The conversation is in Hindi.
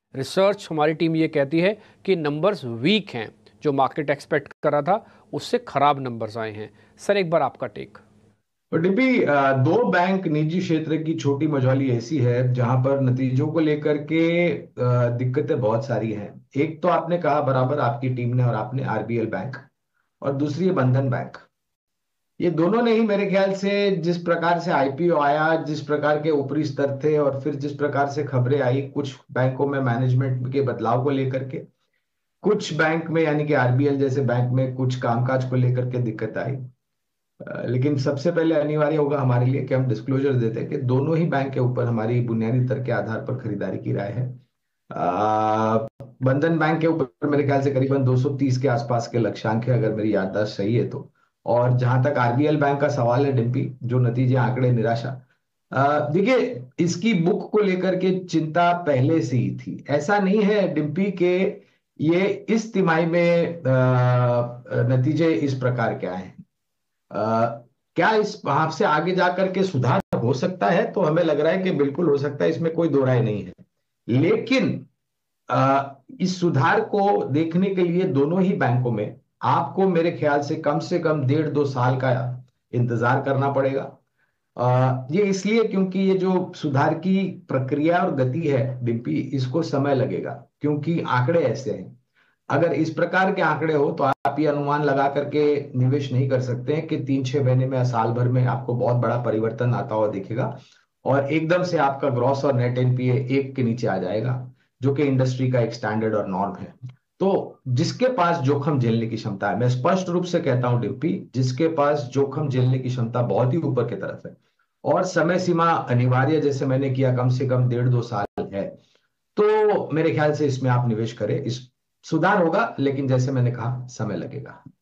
रिसर्च हमारी टीम ये कहती है कि नंबर्स वीक हैं, जो मार्केट एक्सपेक्ट कर रहा था उससे खराब नंबर्स आए हैं। सर एक बार आपका टेक। और डिम्पी, दो बैंक निजी क्षेत्र की छोटी मझौली ऐसी है जहां पर नतीजों को लेकर के दिक्कतें बहुत सारी हैं। एक तो आपने कहा बराबर, आपकी टीम ने और आपने, आरबीएल बैंक, और दूसरी है बंधन बैंक। ये दोनों ने ही मेरे ख्याल से जिस प्रकार से आईपीओ आया, जिस प्रकार के ऊपरी स्तर थे, और फिर जिस प्रकार से खबरें आई कुछ बैंकों में मैनेजमेंट के बदलाव को लेकर के, कुछ बैंक में यानी कि आरबीएल जैसे बैंक में कुछ कामकाज को लेकर के दिक्कत आई। लेकिन सबसे पहले अनिवार्य होगा हमारे लिए कि हम डिस्क्लोजर देते हैं कि दोनों ही बैंक के ऊपर हमारी बुनियादी तर्क के आधार पर खरीदारी की राय है। बंधन बैंक के ऊपर मेरे ख्याल से करीबन 230 के आसपास के लक्ष्यांक है, अगर मेरी याददाश्त सही है तो। और जहां तक आरबीएल बैंक का सवाल है डिम्पी, जो नतीजे आंकड़े निराशा, देखिए, इसकी बुक को लेकर के चिंता पहले से ही थी। ऐसा नहीं है डिम्पी के ये इस तिमाही में नतीजे इस प्रकार के आए हैं। क्या इस भाव से आगे जाकर के सुधार हो सकता है? तो हमें लग रहा है कि बिल्कुल हो सकता है, इसमें कोई दो राय नहीं है। लेकिन इस सुधार को देखने के लिए दोनों ही बैंकों में आपको मेरे ख्याल से कम 1.5-2 साल का इंतजार करना पड़ेगा। ये इसलिए क्योंकि ये जो सुधार की प्रक्रिया और गति है डिम्पी, इसको समय लगेगा, क्योंकि आंकड़े ऐसे हैं। अगर इस प्रकार के आंकड़े हो तो आप ये अनुमान लगा करके निवेश नहीं कर सकते हैं कि 3-6 महीने में या साल भर में आपको बहुत बड़ा परिवर्तन आता हुआ दिखेगा और एकदम से आपका ग्रॉस और नेट एनपीए एक के नीचे आ जाएगा, जो कि इंडस्ट्री का एक स्टैंडर्ड और नॉर्म है। तो जिसके पास जोखिम झेलने की क्षमता है, मैं स्पष्ट रूप से कहता हूं डिम्पी, जिसके पास जोखिम झेलने की क्षमता बहुत ही ऊपर की तरफ है और समय सीमा अनिवार्य, जैसे मैंने किया, कम से कम 1.5-2 साल है, तो मेरे ख्याल से इसमें आप निवेश करें। इस सुधार होगा, लेकिन जैसे मैंने कहा समय लगेगा।